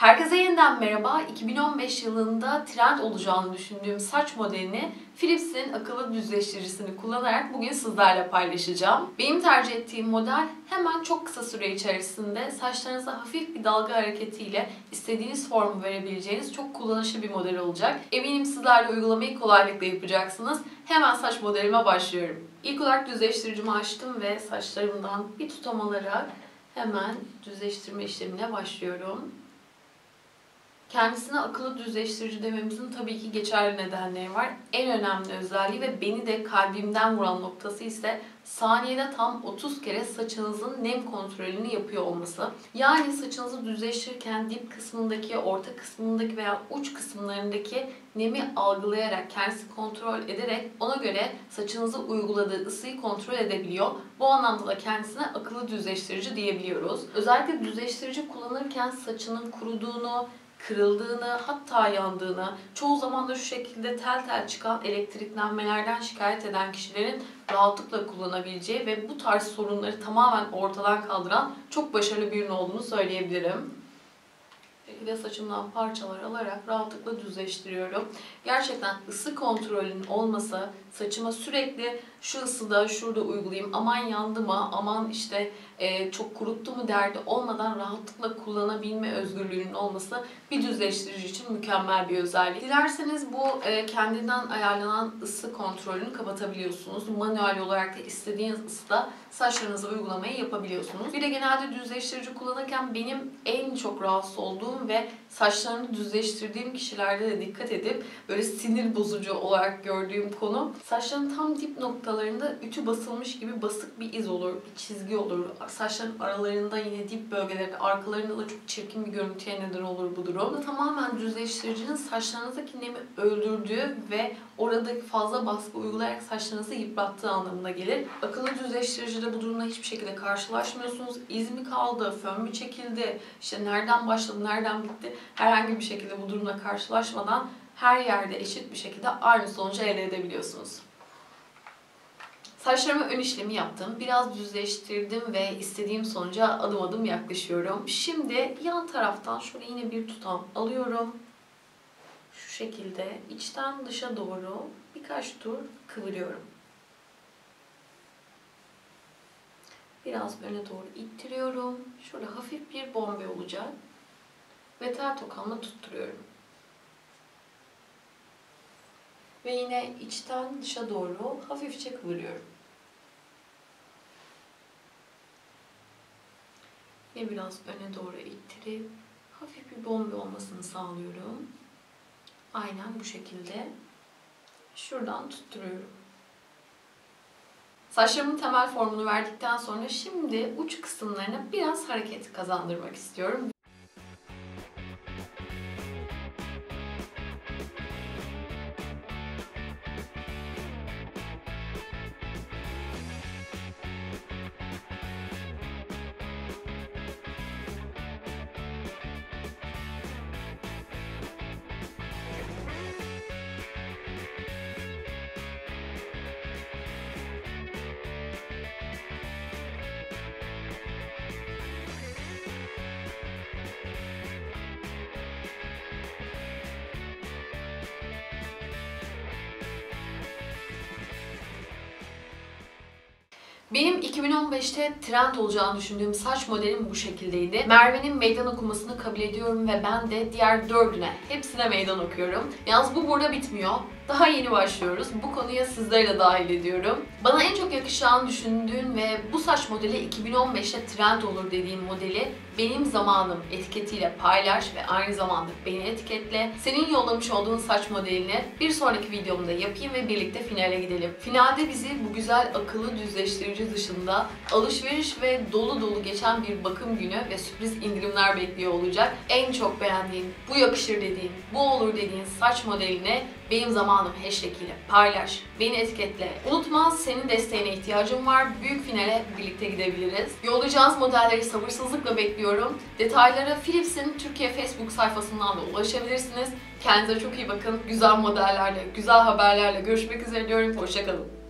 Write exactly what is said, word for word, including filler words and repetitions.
Herkese yeniden merhaba. iki bin on beş yılında trend olacağını düşündüğüm saç modelini Philips'in akıllı düzleştiricisini kullanarak bugün sizlerle paylaşacağım. Benim tercih ettiğim model hemen çok kısa süre içerisinde saçlarınıza hafif bir dalga hareketiyle istediğiniz formu verebileceğiniz çok kullanışlı bir model olacak. Eminim sizler de uygulamayı kolaylıkla yapacaksınız. Hemen saç modelime başlıyorum. İlk olarak düzleştiricimi açtım ve saçlarımdan bir tutam alarak hemen düzleştirme işlemine başlıyorum. Kendisine akıllı düzleştirici dememizin tabii ki geçerli nedenleri var. En önemli özelliği ve beni de kalbimden vuran noktası ise saniyede tam otuz kere saçınızın nem kontrolünü yapıyor olması. Yani saçınızı düzleştirirken dip kısmındaki, orta kısmındaki veya uç kısımlarındaki nemi algılayarak, kendisi kontrol ederek ona göre saçınıza uyguladığı ısıyı kontrol edebiliyor. Bu anlamda da kendisine akıllı düzleştirici diyebiliyoruz. Özellikle düzleştirici kullanırken saçının kuruduğunu, kırıldığını, hatta yandığını, çoğu zaman da şu şekilde tel tel çıkan elektriklenmelerden şikayet eden kişilerin rahatlıkla kullanabileceği ve bu tarz sorunları tamamen ortadan kaldıran çok başarılı bir ürün olduğunu söyleyebilirim. Peki de saçımdan parçalar alarak rahatlıkla düzleştiriyorum. Gerçekten ısı kontrolünün olması, saçıma sürekli şu ısıda şurada uygulayayım, aman yandı mı, aman işte e, çok kuruttu mu derdi olmadan rahatlıkla kullanabilme özgürlüğünün olması bir düzleştirici için mükemmel bir özellik. Dilerseniz bu e, kendinden ayarlanan ısı kontrolünü kapatabiliyorsunuz. Manuel olarak da istediğiniz ısıda saçlarınıza uygulamayı yapabiliyorsunuz. Bir de genelde düzleştirici kullanırken benim en çok rahatsız olduğum ve saçlarını düzleştirdiğim kişilerde de dikkat edip böyle sinir bozucu olarak gördüğüm konu, saçların tam dip noktalarında ütü basılmış gibi basık bir iz olur, bir çizgi olur. Saçların aralarında yine dip bölgelerinde, arkalarında da çok çirkin bir görüntüye neden olur bu durum. Bu tamamen düzleştiricinin saçlarınızdaki nemi öldürdüğü ve oradaki fazla baskı uygulayarak saçlarınızı yıprattığı anlamına gelir. Akıllı düzleştiricide bu durumla hiçbir şekilde karşılaşmıyorsunuz. İz mi kaldı, fön mü çekildi, işte nereden başladı, nereden bitti, herhangi bir şekilde bu durumla karşılaşmadan her yerde eşit bir şekilde aynı sonucu elde edebiliyorsunuz. Saçlarıma ön işlemi yaptım. Biraz düzleştirdim ve istediğim sonuca adım adım yaklaşıyorum. Şimdi yan taraftan şöyle yine bir tutam alıyorum. Şu şekilde içten dışa doğru birkaç tur kıvırıyorum. Biraz öne doğru ittiriyorum. Şöyle hafif bir bombe olacak. Ve tel tokamla tutturuyorum. Ve yine içten dışa doğru hafifçe kıvırıyorum. Ve biraz öne doğru ittirip hafif bir bombe olmasını sağlıyorum. Aynen bu şekilde şuradan tutturuyorum. Saçlarımın temel formunu verdikten sonra şimdi uç kısımlarına biraz hareket kazandırmak istiyorum. Benim iki bin on beşte trend olacağını düşündüğüm saç modelim bu şekildeydi. Merve'nin meydan okumasını kabul ediyorum ve ben de diğer dördüne, hepsine meydan okuyorum. Yalnız bu burada bitmiyor. Daha yeni başlıyoruz. Bu konuya sizleri de dahil ediyorum. Bana en çok yakışacağını düşündüğün ve bu saç modeli iki bin on beşte trend olur dediğim modeli benim zamanım etiketiyle paylaş ve aynı zamanda beni etiketle. Senin yollamış olduğun saç modelini bir sonraki videomda yapayım ve birlikte finale gidelim. Finalde bizi bu güzel akıllı düzleştirici dışında alışveriş ve dolu dolu geçen bir bakım günü ve sürpriz indirimler bekliyor olacak. En çok beğendiğin, bu yakışır dediğin, bu olur dediğin saç modelini benim zamanım hashtag ile paylaş, beni etiketle. Unutma, senin desteğine ihtiyacım var. Büyük finale birlikte gidebiliriz. Yollayacağınız modelleri sabırsızlıkla bekliyorum. Detaylara Philips'in Türkiye Facebook sayfasından da ulaşabilirsiniz. Kendinize çok iyi bakın. Güzel modellerle, güzel haberlerle görüşmek üzere diyorum. Hoşça kalın.